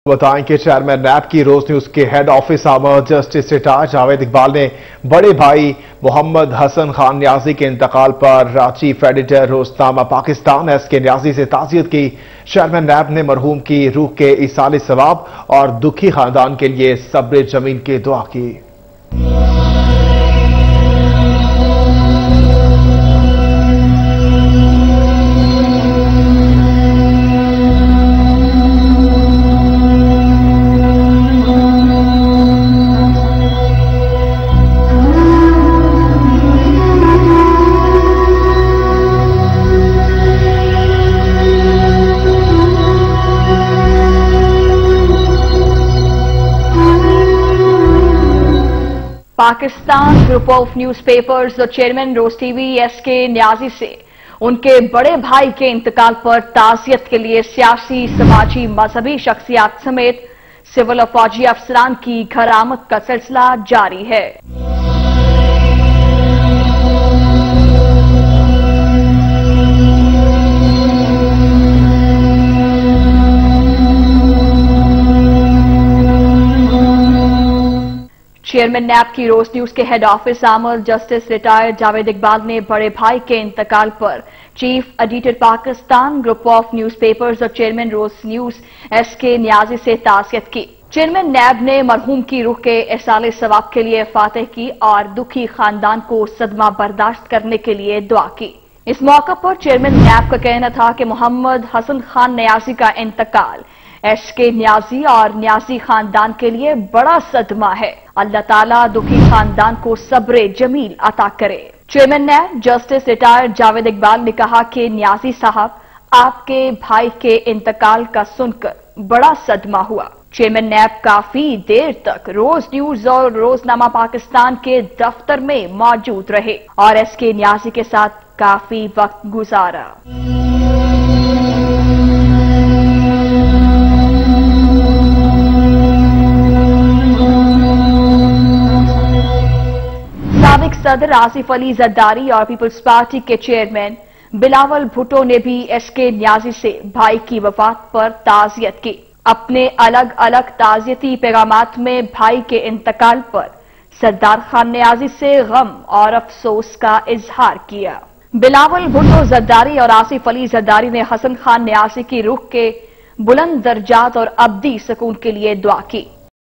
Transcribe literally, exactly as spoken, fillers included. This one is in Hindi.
बताएं कि चेयरमैन नैब की रोज न्यूज के हेड ऑफिस आमद जस्टिस रिटायर जावेद इकबाल ने बड़े भाई मोहम्मद हसन खान न्याजी के इंतकाल पर chief editor Roznama Pakistan S K Niazi से ताज़ियत की। चेयरमैन नैब ने मरहूम की रूह के इसाले सवाब और दुखी खानदान के लिए सब्र जमीन की दुआ की। पाकिस्तान ग्रुप ऑफ न्यूज़पेपर्स और chairman Roze TV S K Niazi से उनके बड़े भाई के इंतकाल पर ताज़ियत के लिए सियासी, समाजी, मजहबी शख्सियात समेत सिविल और फौजी अफसरान की घर आमद का सिलसिला जारी है। चेयरमैन नैब की रोज न्यूज के हेड ऑफिस आमद जस्टिस रिटायर्ड जावेद इकबाल ने बड़े भाई के इंतकाल पर chief editor Pakistan group of newspapers और chairman Roze news S K Niazi से ताज़ियत की। चेयरमैन नैब ने मरहूम की रूह के इसाले सवाब के लिए फातह की और दुखी खानदान को सदमा बर्दाश्त करने के लिए दुआ की। इस मौका पर चेयरमैन नैब का कहना था कि मोहम्मद हसन खान न्याजी का इंतकाल एस के न्याजी और न्याजी खानदान के लिए बड़ा सदमा है। अल्लाह ताला दुखी खानदान को सब्र जमील अता करे। Chairman NAB justice retired Javed Iqbal ने कहा कि न्याजी साहब, आपके भाई के इंतकाल का सुनकर बड़ा सदमा हुआ। चेयरमैन नैब काफी देर तक रोज न्यूज और रोजनामा पाकिस्तान के दफ्तर में मौजूद रहे और एस के न्याजी के साथ काफी वक्त गुजारा। साबिक सदर आसिफ अली जरदारी और पीपल्स पार्टी के चेयरमैन बिलावल भुट्टो ने भी एस के न्याजी से भाई की वफात पर ताज़ियत की। अपने अलग अलग ताज़ियती पैगामात में भाई के इंतकाल पर सरदार खान न्याजी से गम और अफसोस का इजहार किया। बिलावल भुट्टो जरदारी और आसिफ अली जरदारी ने हसन खान न्याजी की रूह के बुलंद दर्जात और अब्दी सुकून के लिए दुआ की।